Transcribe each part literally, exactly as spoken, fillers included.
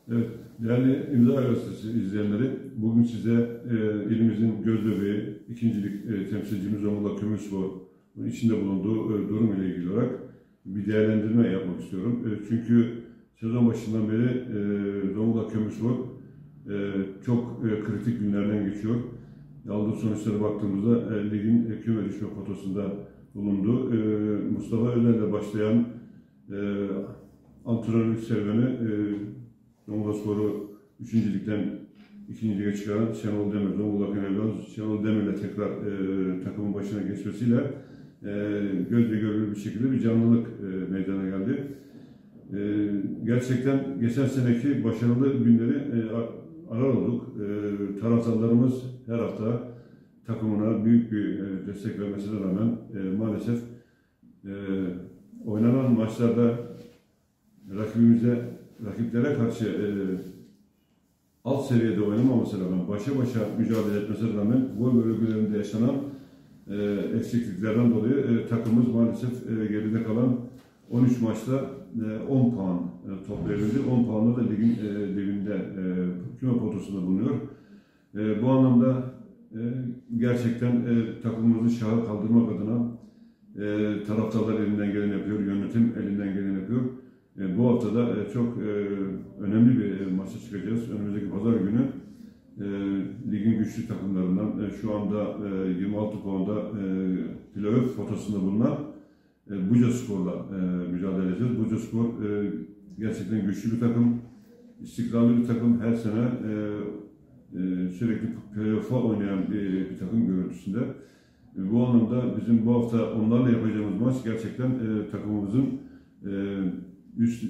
Evet, değerli İmza Gazetesi izleyenleri, bugün size e, ilimizin göz bebeği, ikincilik e, temsilcimiz Zonguldak Kömürspor'un içinde bulunduğu e, durum ile ilgili olarak bir değerlendirme yapmak istiyorum. E, çünkü sezon başından beri e, Zonguldak Kömürspor e, çok e, kritik günlerden geçiyor. Aldığı sonuçlara baktığımızda e, ligin e, küme düşme potasında bulundu. E, Mustafa Özer'le başlayan e, antrenörlük serüveni e, Zonguldak Spor'u üçüncü ligden ikinci lige çıkaran Şenol Demir, Zonguldak Enerji Şenol Demir'le tekrar e, takımın başına geçmesiyle e, gözle görülür bir şekilde bir canlılık e, meydana geldi. E, gerçekten geçen seneki başarılı günleri e, arar olduk. E, taraftarlarımız her hafta takımına büyük bir e, destek vermesine rağmen e, maalesef e, oynanan maçlarda rakibimize rakiplere karşı e, alt seviyede oynamamasına rağmen, başa başa mücadele etmesine rağmen gol bölgelerinde yaşanan e, eksikliklerden dolayı e, takımımız maalesef e, geride kalan on üç maçta e, on puan e, toplayabildi. on puanla da ligin e, dibinde e, küme potasında bulunuyor. E, bu anlamda e, gerçekten e, takımımızı şaha kaldırmak adına e, taraftarlar elinden geleni yapıyor, yönetim elinden geleni yapıyor. E, bu hafta da e, çok e, önemli bir e, maça çıkacağız. Önümüzdeki pazar günü e, ligin güçlü takımlarından e, şu anda e, yirmi altı puanda e, playoff potasında bulunan e, Buca Spor'la e, mücadele edeceğiz. Buca Spor e, gerçekten güçlü bir takım, istikrarlı bir takım. Her sene e, e, sürekli playoff'a oynayan bir, bir takım görüntüsünde. E, bu anlamda bizim bu hafta onlarla yapacağımız maç gerçekten e, takımımızın e, Üst,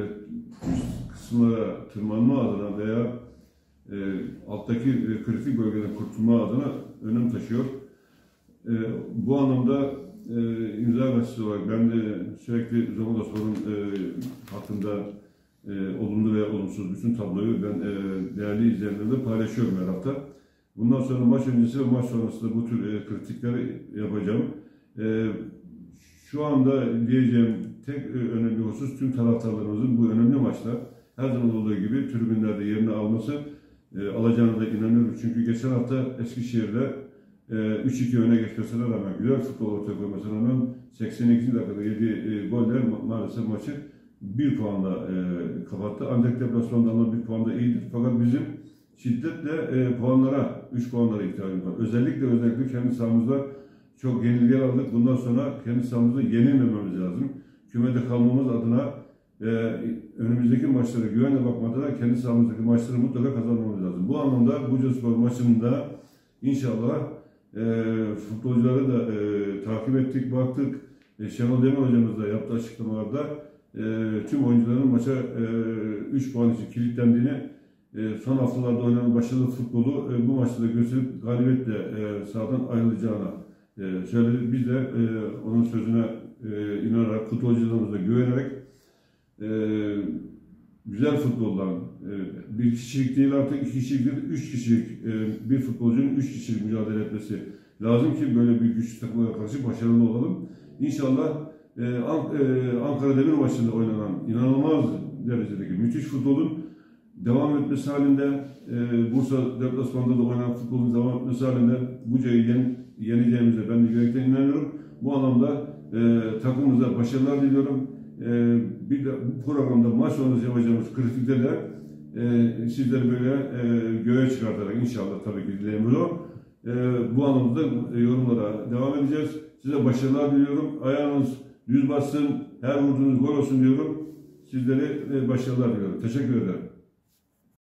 üst kısımlara tırmanma adına veya e, alttaki e, kritik bölgeden kurtulma adına önem taşıyor. E, bu anlamda e, İmza Gazetesi olarak ben de sürekli Zonguldak Spor'un e, hakkında e, olumlu veya olumsuz bütün tabloyu ben e, değerli izleyenlerle paylaşıyorum her hafta. Bundan sonra maç öncesi ve maç sonrasında bu tür e, kritikleri yapacağım. E, şu anda diyeceğim tek önemli husus tüm taraftarlarımızın bu önemli maçta her zaman olduğu gibi tribünlerde yerini alması e, alacağına da inanıyorum. Çünkü geçen hafta Eskişehir'de e, üç iki öne geçmesine rağmen, güzel futbol ortaya koymasına rağmen seksen ikinci dakikada yediği e, goller maalesef maçı bir puanla e, kapattı. Ancak deplasmanda alınan bir puan da iyidir. Fakat bizim şiddetle e, puanlara, üç puanlara ihtiyacımız var. Özellikle özellikle kendi sahamızda çok yenilgiler aldık. Bundan sonra kendi sahamızda yenilmememiz lazım. Kümede kalmamız adına e, önümüzdeki maçlara güvenle bakmadan da kendi sahamızdaki maçları mutlaka kazanmamız lazım. Bu anlamda Buca Spor maçında inşallah e, futbolcuları da e, takip ettik, baktık. E, Şenol Demir hocamız da yaptığı açıklamalarda e, tüm oyuncuların maça üç puan için kilitlendiğini, e, son haftalarda oynanan başarılı futbolu e, bu maçta da gösterip galibiyetle e, sahadan ayrılacağına e, söyledi. Biz de e, onun sözüne e, inanarak, futbolcularımıza güvenerek e, güzel futboldan e, bir kişilik değil artık iki kişilik değil, üç kişilik e, bir futbolcunun üç kişilik mücadele etmesi lazım ki böyle bir güçlü takımlara karşı başarılı olalım. İnşallah e, An e, Ankara Demir maçında oynanan inanılmaz derecedeki müthiş futbolun devam etmesi halinde, e, Bursa deplasmanda da oynanan futbolun devam etmesi halinde Buca'yı yen, yeneceğimize ben de yürekten inanıyorum. Bu anlamda e, takımımıza başarılar diliyorum. E, bir de bu programda maç sonrası yapacağımız kritikte de e, sizleri böyle e, göğe çıkartarak inşallah tabii ki dileğimiz o. E, bu anlamda e, yorumlara devam edeceğiz. Size başarılar diliyorum. Ayağınız düz bassın, her vurduğunuz gol olsun diyorum. Sizlere e, başarılar diliyorum. Teşekkür ederim.